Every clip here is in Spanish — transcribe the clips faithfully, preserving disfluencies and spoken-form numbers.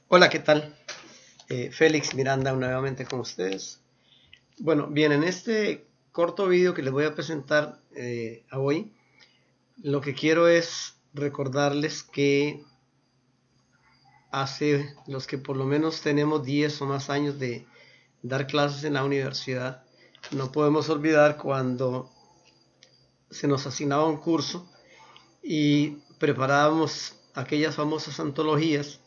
Hola, ¿qué tal? Eh, Félix Miranda nuevamente con ustedes. Bueno, bien, en este corto video que les voy a presentar eh, a hoy, lo que quiero es recordarles que hace los que por lo menos tenemos diez o más años de dar clases en la universidad, no podemos olvidar cuando se nos asignaba un curso y preparábamos aquellas famosas antologías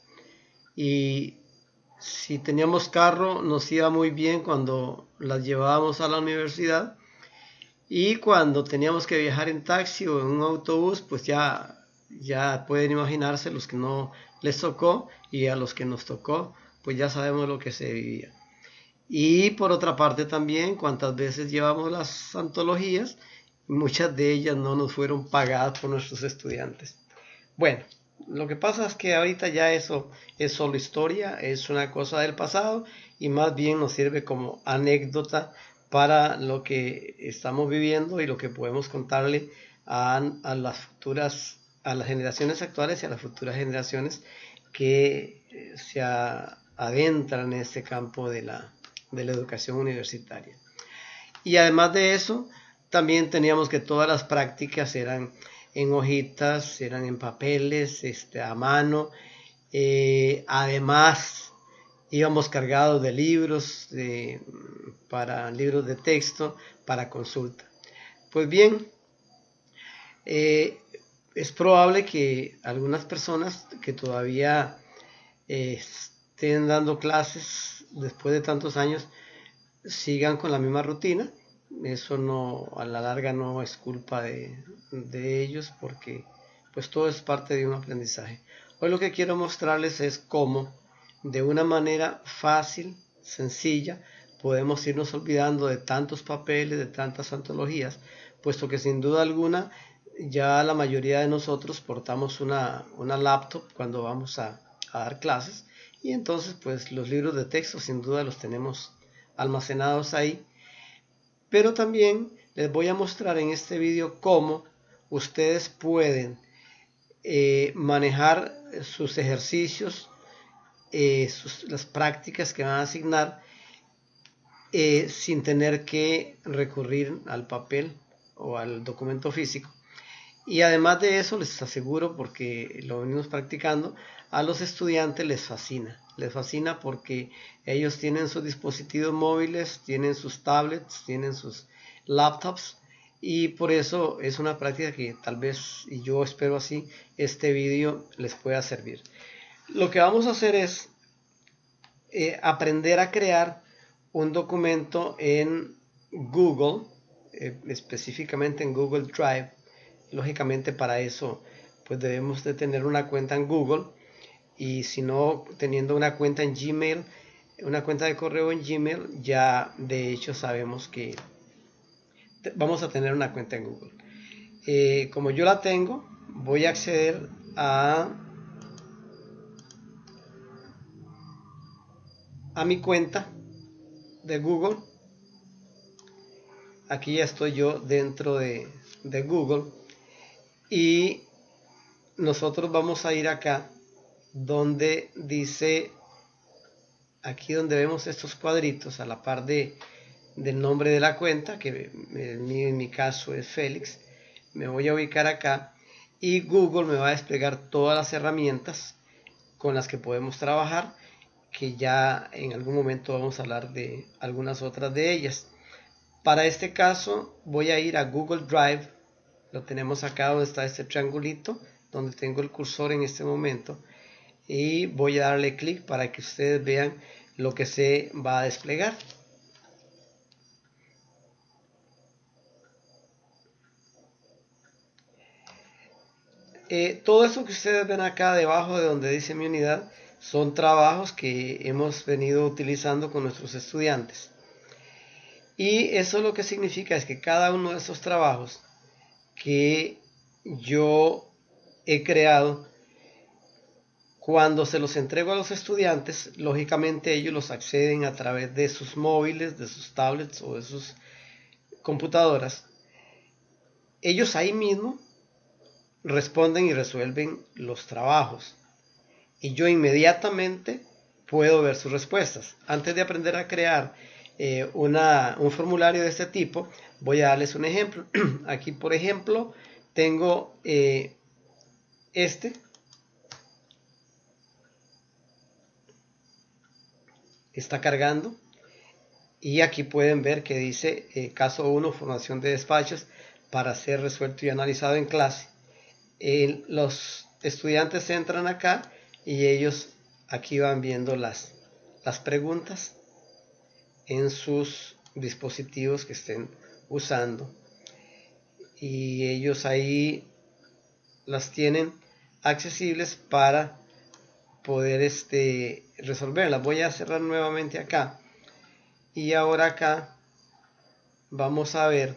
y si teníamos carro nos iba muy bien cuando las llevábamos a la universidad, y cuando teníamos que viajar en taxi o en un autobús pues ya, ya pueden imaginarse los que no les tocó, y a los que nos tocó pues ya sabemos lo que se vivía. Y por otra parte también cuántas veces llevamos las antologías, muchas de ellas no nos fueron pagadas por nuestros estudiantes. Bueno, lo que pasa es que ahorita ya eso es solo historia, es una cosa del pasado y más bien nos sirve como anécdota para lo que estamos viviendo y lo que podemos contarle a, a las futuras, a las generaciones actuales y a las futuras generaciones que se adentran en este campo de la, de la educación universitaria. Y además de eso, también teníamos que todas las prácticas eran en hojitas, eran en papeles, este, a mano. Eh, además, íbamos cargados de libros, de, para libros de texto, para consulta. Pues bien, eh, es probable que algunas personas que todavía eh, estén dando clases después de tantos años sigan con la misma rutina. Eso no, a la larga no es culpa de, de ellos, porque pues todo es parte de un aprendizaje. Hoy lo que quiero mostrarles es cómo de una manera fácil, sencilla, podemos irnos olvidando de tantos papeles, de tantas antologías, puesto que sin duda alguna ya la mayoría de nosotros portamos una, una laptop cuando vamos a, a dar clases, y entonces pues los libros de texto sin duda los tenemos almacenados ahí. Pero también les voy a mostrar en este vídeo cómo ustedes pueden eh, manejar sus ejercicios, eh, sus, las prácticas que van a asignar, eh, sin tener que recurrir al papel o al documento físico. Y además de eso, les aseguro, porque lo venimos practicando, a los estudiantes les fascina. Les fascina porque ellos tienen sus dispositivos móviles, tienen sus tablets, tienen sus laptops, y por eso es una práctica que tal vez, y yo espero así, este vídeo les pueda servir. Lo que vamos a hacer es eh, aprender a crear un documento en Google, eh, específicamente en Google Drive. Lógicamente para eso pues debemos de tener una cuenta en Google, y si no, teniendo una cuenta en Gmail, una cuenta de correo en Gmail, ya de hecho sabemos que vamos a tener una cuenta en Google. Eh, como yo la tengo, voy a acceder a a mi cuenta de Google. Aquí ya estoy yo dentro de, de Google, y nosotros vamos a ir acá donde dice, aquí donde vemos estos cuadritos a la par de, del nombre de la cuenta, que en mi, en mi caso es Félix. Me voy a ubicar acá y Google me va a desplegar todas las herramientas con las que podemos trabajar, que ya en algún momento vamos a hablar de algunas otras de ellas. Para este caso voy a ir a Google Drive. Lo tenemos acá donde está este triangulito, donde tengo el cursor en este momento, y voy a darle clic para que ustedes vean lo que se va a desplegar. Eh, todo eso que ustedes ven acá debajo de donde dice mi unidad son trabajos que hemos venido utilizando con nuestros estudiantes. Y eso lo que significa es que cada uno de esos trabajos que yo he creado, cuando se los entrego a los estudiantes, lógicamente ellos los acceden a través de sus móviles, de sus tablets o de sus computadoras. Ellos ahí mismo responden y resuelven los trabajos, y yo inmediatamente puedo ver sus respuestas. Antes de aprender a crear eh, una, un formulario de este tipo, voy a darles un ejemplo. Aquí, por ejemplo, tengo eh, este. Está cargando. Y aquí pueden ver que dice eh, caso uno, formación de despachos para ser resuelto y analizado en clase. Eh, los estudiantes entran acá y ellos aquí van viendo las, las preguntas en sus dispositivos que estén usando. Y ellos ahí las tienen accesibles para poder este, resolverlas. Voy a cerrar nuevamente acá. Y ahora acá vamos a ver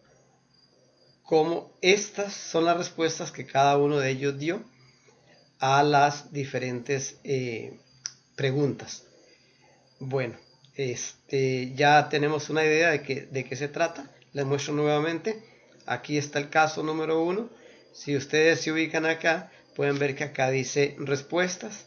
cómo estas son las respuestas que cada uno de ellos dio a las diferentes eh, preguntas. Bueno, este, ya tenemos una idea de, que, de qué se trata. Les muestro nuevamente. Aquí está el caso número uno. Si ustedes se ubican acá, pueden ver que acá dice respuestas.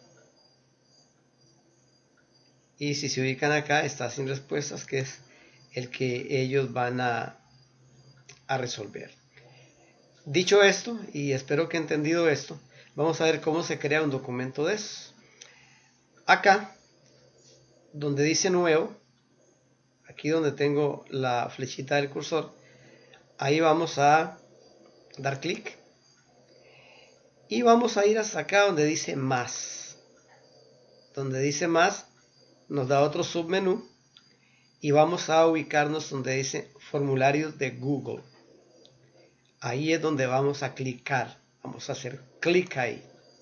Y si se ubican acá, está sin respuestas, que es el que ellos van a, a resolver. Dicho esto, y espero que entendido esto, vamos a ver cómo se crea un documento de esos. Acá, donde dice nuevo, aquí donde tengo la flechita del cursor, ahí vamos a dar clic. Y vamos a ir hasta acá donde dice más. Donde dice más, nos da otro submenú y vamos a ubicarnos donde dice formularios de Google. Ahí es donde vamos a clicar. Vamos a hacer clic ahí.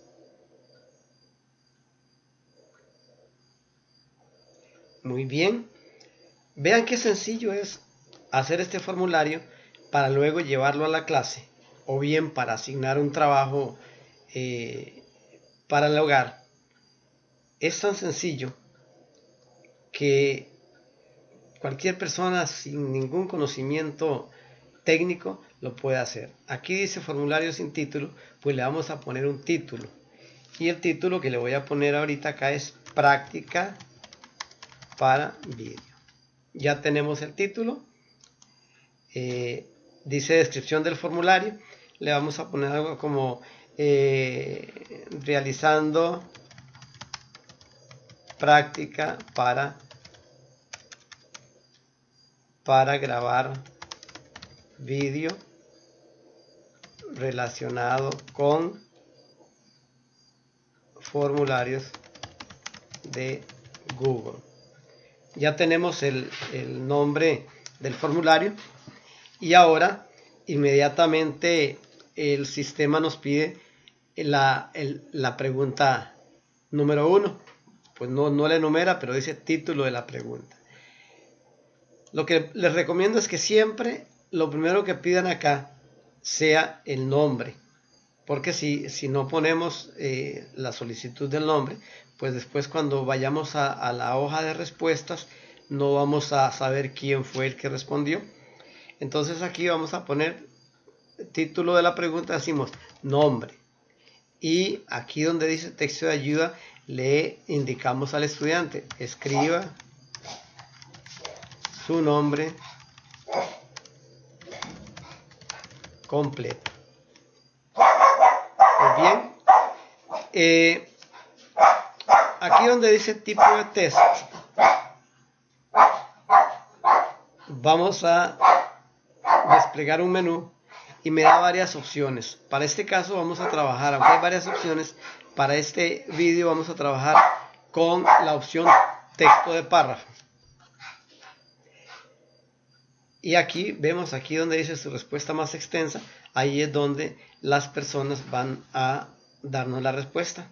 Muy bien. Vean qué sencillo es hacer este formulario para luego llevarlo a la clase o bien para asignar un trabajo eh, para el hogar. Es tan sencillo que cualquier persona sin ningún conocimiento técnico lo puede hacer. Aquí dice formulario sin título, pues le vamos a poner un título. Y el título que le voy a poner ahorita acá es práctica para vídeo. Ya tenemos el título. Eh, dice descripción del formulario. Le vamos a poner algo como eh, realizando práctica para para grabar vídeo relacionado con formularios de Google. Ya tenemos el, el nombre del formulario y ahora inmediatamente el sistema nos pide la, el, la pregunta número uno. Pues no, no le enumera, pero dice título de la pregunta. Lo que les recomiendo es que siempre lo primero que pidan acá sea el nombre, porque si, si no ponemos eh, la solicitud del nombre, pues después cuando vayamos a, a la hoja de respuestas no vamos a saber quién fue el que respondió. Entonces aquí vamos a poner título de la pregunta, decimos nombre, y aquí donde dice texto de ayuda le indicamos al estudiante, escriba su nombre completo. Pues bien, eh, aquí donde dice tipo de test, vamos a desplegar un menú y me da varias opciones. Para este caso vamos a trabajar, aunque hay varias opciones, para este vídeo vamos a trabajar con la opción texto de párrafo. Y aquí vemos, aquí donde dice su respuesta más extensa, ahí es donde las personas van a darnos la respuesta.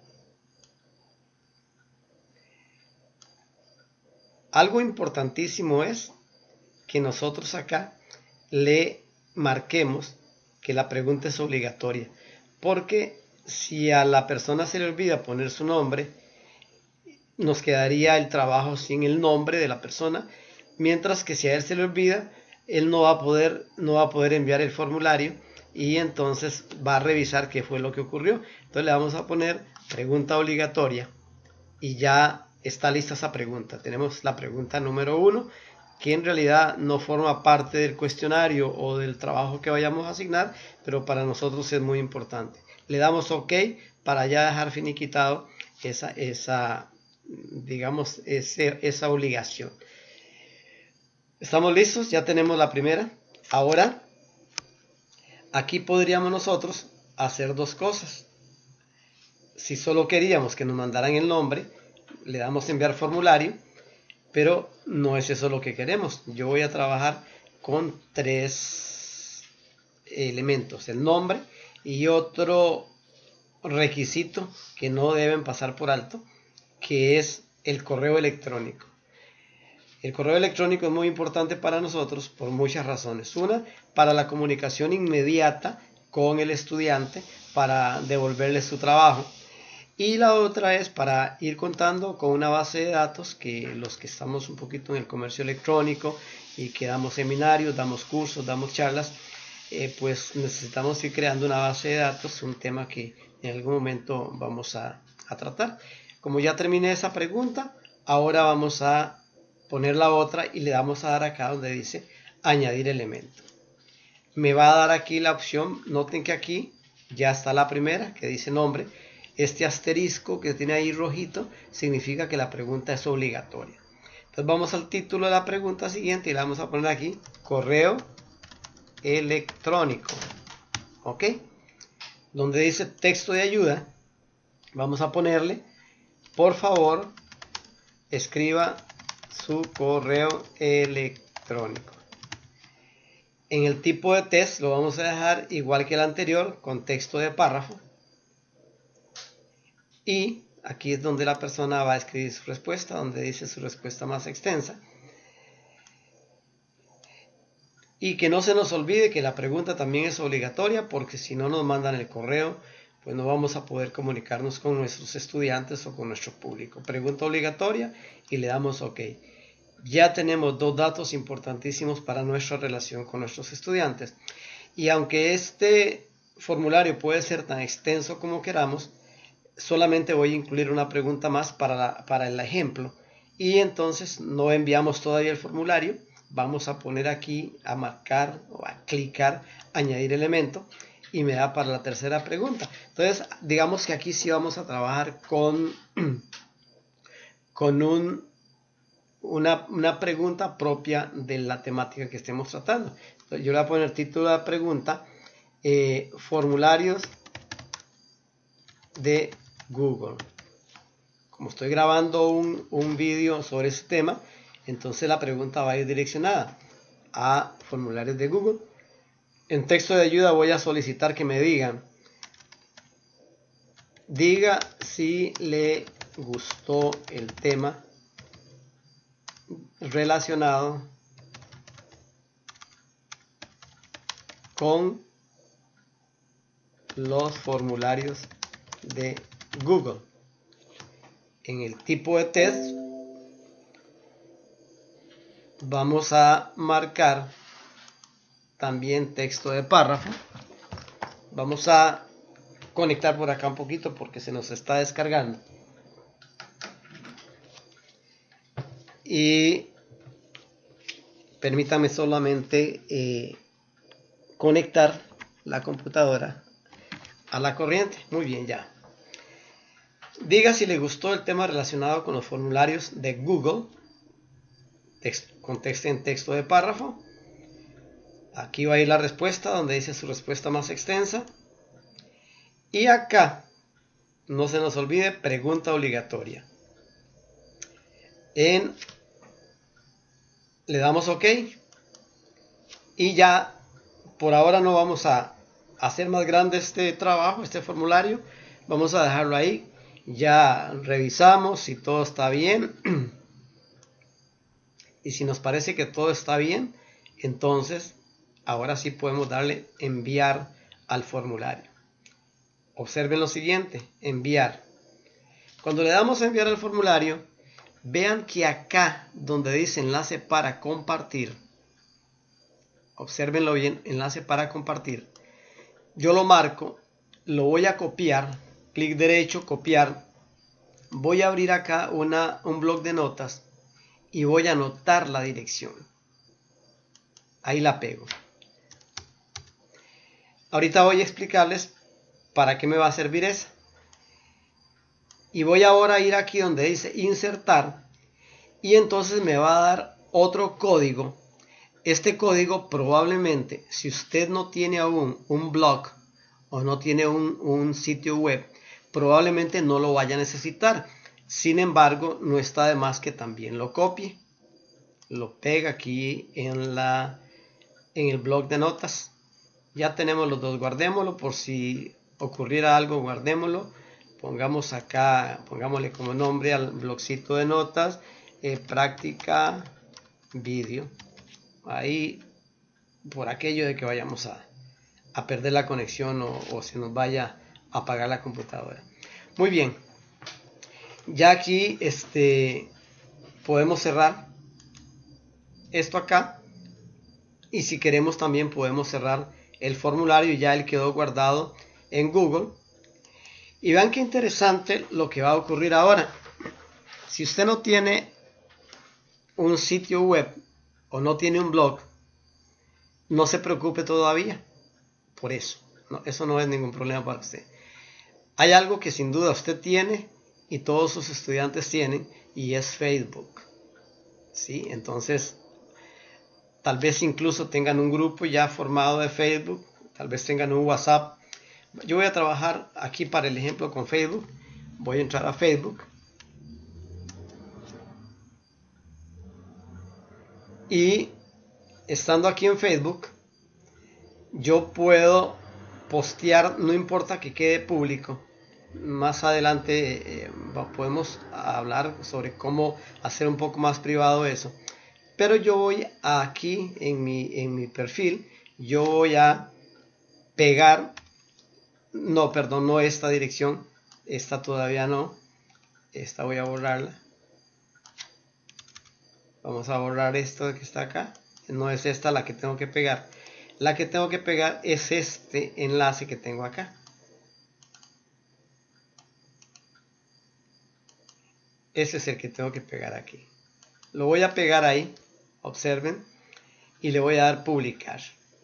Algo importantísimo es que nosotros acá le marquemos que la pregunta es obligatoria, porque si a la persona se le olvida poner su nombre, nos quedaría el trabajo sin el nombre de la persona. Mientras que si a él se le olvida, él no va a poder, no va a poder enviar el formulario y entonces va a revisar qué fue lo que ocurrió. Entonces le vamos a poner pregunta obligatoria. y ya está lista esa pregunta. Tenemos la pregunta número uno, que en realidad no forma parte del cuestionario o del trabajo que vayamos a asignar, pero para nosotros es muy importante. Le damos OK para ya dejar finiquitado esa, esa digamos, ese, esa obligación. ¿Estamos listos? Ya tenemos la primera. Ahora, aquí podríamos nosotros hacer dos cosas. Si solo queríamos que nos mandaran el nombre, le damos enviar formulario, pero no es eso lo que queremos. Yo voy a trabajar con tres elementos: el nombre y otro requisito que no deben pasar por alto, que es el correo electrónico. El correo electrónico es muy importante para nosotros por muchas razones. Una, para la comunicación inmediata con el estudiante, para devolverle su trabajo. Y la otra es para ir contando con una base de datos, que los que estamos un poquito en el comercio electrónico y que damos seminarios, damos cursos, damos charlas, eh, pues necesitamos ir creando una base de datos, un tema que en algún momento vamos a, a tratar. Como ya terminé esa pregunta, ahora vamos a poner la otra y le damos a dar acá donde dice añadir elemento. Me va a dar aquí la opción. Noten que aquí ya está la primera, que dice nombre. Este asterisco que tiene ahí rojito significa que la pregunta es obligatoria. Entonces vamos al título de la pregunta siguiente y le vamos a poner aquí correo electrónico. ¿Ok? Donde dice texto de ayuda, vamos a ponerle: por favor, escriba su correo electrónico. En el tipo de test lo vamos a dejar igual que el anterior, con texto de párrafo. Y aquí es donde la persona va a escribir su respuesta, donde dice su respuesta más extensa. Y que no se nos olvide que la pregunta también es obligatoria, porque si no nos mandan el correo, pues no vamos a poder comunicarnos con nuestros estudiantes o con nuestro público. Pregunta obligatoria y le damos OK. Ya tenemos dos datos importantísimos para nuestra relación con nuestros estudiantes. Y aunque este formulario puede ser tan extenso como queramos, solamente voy a incluir una pregunta más para, la, para el ejemplo. Y entonces no enviamos todavía el formulario. Vamos a poner aquí, a marcar o a clicar, añadir elemento, y me da para la tercera pregunta. Entonces, digamos que aquí sí vamos a trabajar con, con un, una, una pregunta propia de la temática que estemos tratando. Entonces, yo le voy a poner título de la pregunta, eh, formularios de Google. Como estoy grabando un, un vídeo sobre ese tema, entonces la pregunta va a ir direccionada a formularios de Google. En texto de ayuda voy a solicitar que me digan, diga si le gustó el tema relacionado con los formularios de Google. En el tipo de test vamos a marcar también texto de párrafo. Vamos a conectar por acá un poquito porque se nos está descargando. Y permítame solamente eh, conectar la computadora a la corriente. Muy bien, ya. Diga si le gustó el tema relacionado con los formularios de Google. Text, conteste en texto de párrafo. Aquí va a ir la respuesta, donde dice su respuesta más extensa. Y acá, no se nos olvide, pregunta obligatoria. En, le damos OK. Y ya, por ahora no vamos a hacer más grande este trabajo, este formulario. Vamos a dejarlo ahí. Ya revisamos si todo está bien. Y si nos parece que todo está bien, entonces ahora sí podemos darle enviar al formulario. Observen lo siguiente, enviar. Cuando le damos a enviar al formulario, vean que acá donde dice enlace para compartir, observenlo bien, enlace para compartir, yo lo marco, lo voy a copiar, clic derecho, copiar, voy a abrir acá una, un bloc de notas y voy a anotar la dirección. Ahí la pego. Ahorita voy a explicarles para qué me va a servir esa. Y voy ahora a ir aquí donde dice insertar. Y entonces me va a dar otro código. Este código probablemente, si usted no tiene aún un blog o no tiene un, un sitio web, probablemente no lo vaya a necesitar. Sin embargo, no está de más que también lo copie. Lo pega aquí en, la, en el bloc de notas. Ya tenemos los dos, guardémoslo por si ocurriera algo, guardémoslo. Pongamos acá, pongámosle como nombre al blogcito de notas, eh, práctica vídeo. Ahí, por aquello de que vayamos a, a perder la conexión o, o se nos vaya a apagar la computadora. Muy bien, ya aquí este, podemos cerrar esto acá. Y si queremos también podemos cerrar el formulario, ya él quedó guardado en Google. Y vean qué interesante lo que va a ocurrir ahora. Si usted no tiene un sitio web o no tiene un blog, no se preocupe todavía por eso. No, eso no es ningún problema para usted. Hay algo que sin duda usted tiene y todos sus estudiantes tienen, y es Facebook. ¿Sí? Entonces, tal vez incluso tengan un grupo ya formado de Facebook, tal vez tengan un WhatsApp. Yo voy a trabajar aquí para el ejemplo con Facebook. Voy a entrar a Facebook. Y estando aquí en Facebook, yo puedo postear, no importa que quede público. Más adelante eh, podemos hablar sobre cómo hacer un poco más privado eso. Pero yo voy aquí en mi, en mi perfil, yo voy a pegar, no, perdón, no esta dirección, esta todavía no, esta voy a borrarla. Vamos a borrar esto que está acá, no es esta la que tengo que pegar. La que tengo que pegar es este enlace que tengo acá. Ese es el que tengo que pegar aquí. Lo voy a pegar ahí, observen, y le voy a dar publicar.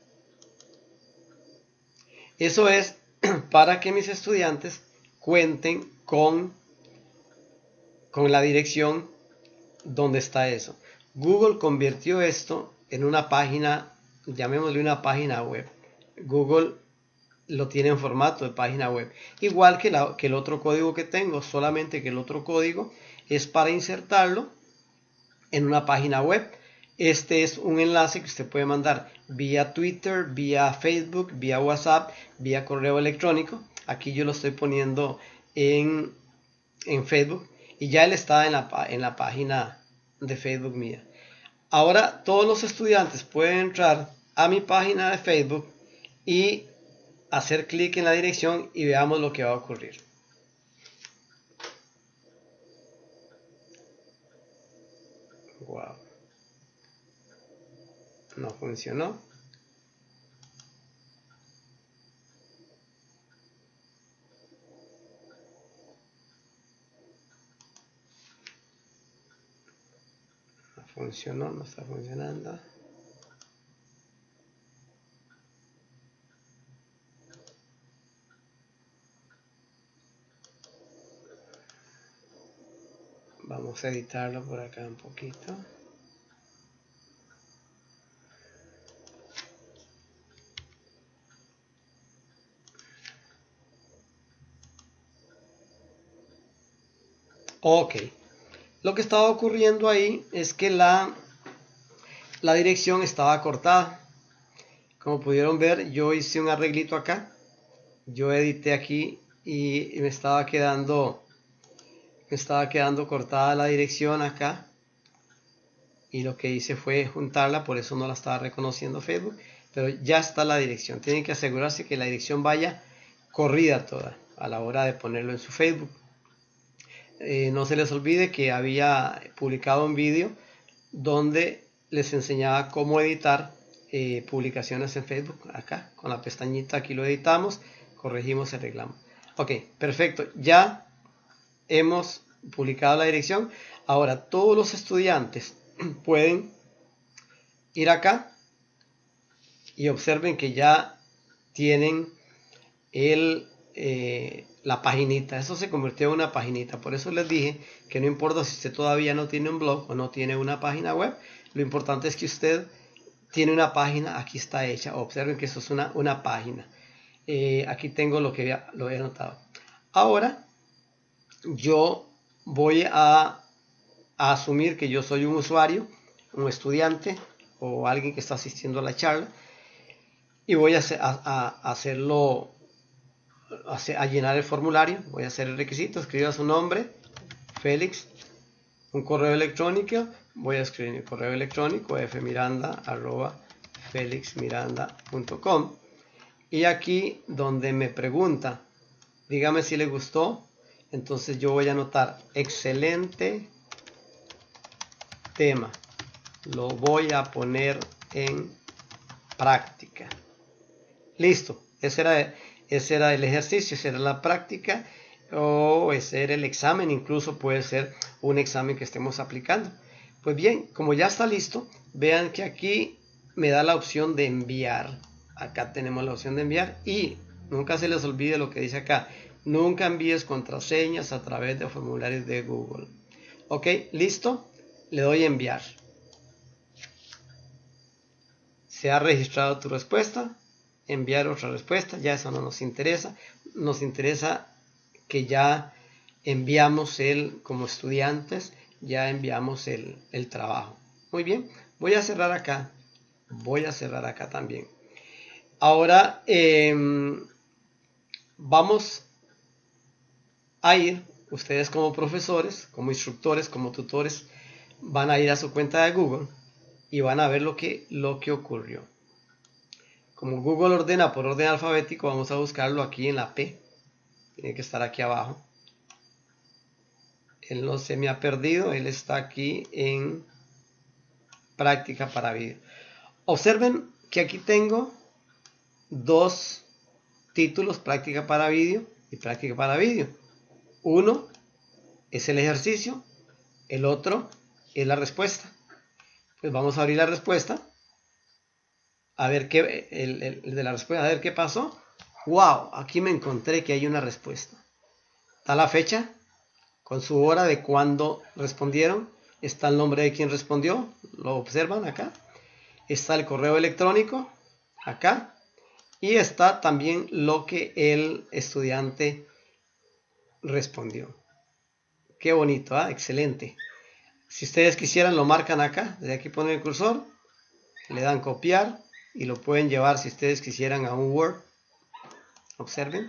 Eso es para que mis estudiantes cuenten con, con la dirección donde está eso. Google convirtió esto en una página, llamémosle una página web. Google lo tiene en formato de página web. Igual que, la, que el otro código que tengo, solamente que el otro código es para insertarlo en una página web. Este es un enlace que usted puede mandar vía Twitter, vía Facebook, vía WhatsApp, vía correo electrónico. Aquí yo lo estoy poniendo en, en Facebook y ya él está en la, en la página de Facebook mía. Ahora todos los estudiantes pueden entrar a mi página de Facebook y hacer clic en la dirección y veamos lo que va a ocurrir. Wow. No funcionó. No funcionó, no está funcionando. Vamos a editarlo por acá un poquito. Ok. Lo que estaba ocurriendo ahí es que la, la dirección estaba cortada. Como pudieron ver, yo hice un arreglito acá. Yo edité aquí y me estaba quedando, me estaba quedando cortada la dirección acá. Y lo que hice fue juntarla, por eso no la estaba reconociendo Facebook. Pero ya está la dirección. Tienen que asegurarse que la dirección vaya corrida toda a la hora de ponerlo en su Facebook. Eh, no se les olvide que había publicado un vídeo donde les enseñaba cómo editar eh, publicaciones en Facebook. Acá con la pestañita aquí lo editamos, corregimos y arreglamos. Ok, perfecto, ya hemos publicado la dirección. Ahora todos los estudiantes pueden ir acá y observen que ya tienen el, eh, la paginita. Eso se convirtió en una paginita. Por eso les dije que no importa si usted todavía no tiene un blog o no tiene una página web, lo importante es que usted tiene una página. Aquí está hecha. Observen que eso es una, una página. Eh, aquí tengo lo que había, lo he anotado. Ahora yo voy a, a asumir que yo soy un usuario, un estudiante o alguien que está asistiendo a la charla, y voy a, hacer, a, a hacerlo a, a llenar el formulario. Voy a hacer el requisito. Escriba su nombre, Félix, un correo electrónico. Voy a escribir mi correo electrónico, fmiranda arroba felixmiranda punto com, y aquí donde me pregunta dígame si le gustó, entonces yo voy a anotar excelente tema, lo voy a poner en práctica. Listo, ese era, ese era el ejercicio, esa era la práctica, o ese era el examen. Incluso puede ser un examen que estemos aplicando. Pues bien, como ya está listo, vean que aquí me da la opción de enviar. Acá tenemos la opción de enviar, y nunca se les olvide lo que dice acá: nunca envíes contraseñas a través de formularios de Google. Ok, listo, le doy a enviar. Se ha registrado tu respuesta. Enviar otra respuesta, ya eso no nos interesa. Nos interesa que ya enviamos el, como estudiantes, ya enviamos el, el trabajo. Muy bien, voy a cerrar acá. Voy a cerrar acá también. Ahora eh, vamos a ir, ustedes como profesores, como instructores, como tutores, van a ir a su cuenta de Google y van a ver lo que, lo que ocurrió. Como Google ordena por orden alfabético, vamos a buscarlo aquí en la P. Tiene que estar aquí abajo. Él no se me ha perdido, él está aquí en práctica para vídeo. Observen que aquí tengo dos títulos: práctica para vídeo y práctica para vídeo. Uno es el ejercicio, el otro es la respuesta. Pues vamos a abrir la respuesta. A ver qué, el, el, el de la respuesta, a ver qué pasó. Wow, aquí me encontré que hay una respuesta. Está la fecha con su hora de cuando respondieron. Está el nombre de quien respondió, lo observan acá. Está el correo electrónico acá. Y está también lo que el estudiante respondió. Qué bonito, ¿eh? Excelente. Si ustedes quisieran, lo marcan acá. Desde aquí ponen el cursor, le dan copiar y lo pueden llevar, si ustedes quisieran, a un Word. Observen.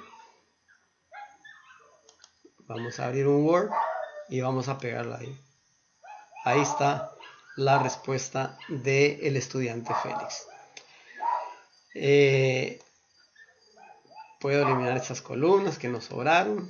Vamos a abrir un Word y vamos a pegarla ahí. Ahí está la respuesta del estudiante Félix. Eh, puedo eliminar estas columnas que nos sobraron.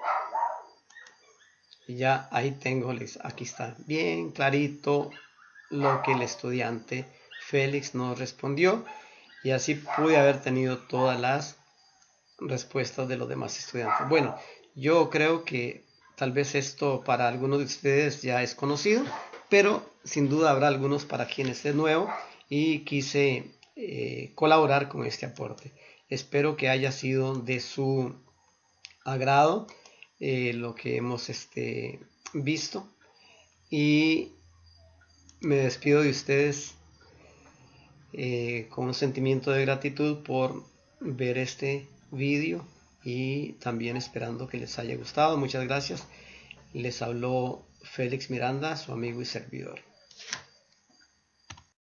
Y ya ahí tengo, aquí está bien clarito lo que el estudiante Félix nos respondió. Y así pude haber tenido todas las respuestas de los demás estudiantes. Bueno, yo creo que tal vez esto para algunos de ustedes ya es conocido, pero sin duda habrá algunos para quienes es nuevo, y quise eh, colaborar con este aporte. Espero que haya sido de su agrado eh, lo que hemos este, visto, y me despido de ustedes eh, con un sentimiento de gratitud por ver este vídeo, y también esperando que les haya gustado. Muchas gracias. Les habló Félix Miranda, su amigo y servidor.